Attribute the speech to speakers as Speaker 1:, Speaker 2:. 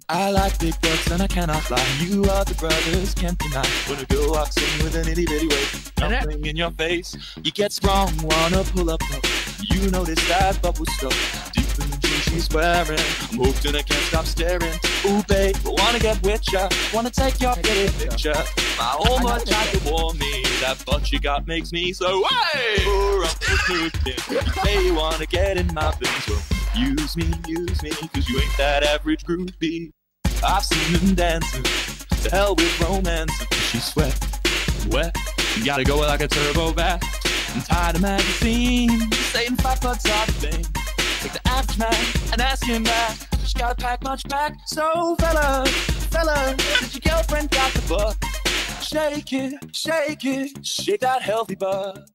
Speaker 1: I like big butts and I cannot lie. You other brothers can't deny. When a girl walks in with an itty bitty waist, nothing in your face, you get sprung, wanna pull up. You notice that bubble stuff deep in the jeans she's wearing. I'm hooked and I can't stop staring. Ooh babe, I wanna get with ya, wanna take your pretty picture. My whole much tried to warn me that butt you got makes me so hey. Pour up this new thing. You say you wanna get in my things, well, use me, cause you ain't that average groupie. I've seen them dancing, to hell with romance. She's sweat, wet, you gotta go like a turbo bath. I'm tired of magazines saying 5 bucks are the thing. Take the average man and ask him back. She gotta pack much back. So fella, did your girlfriend got the butt? Shake it, shake that healthy butt.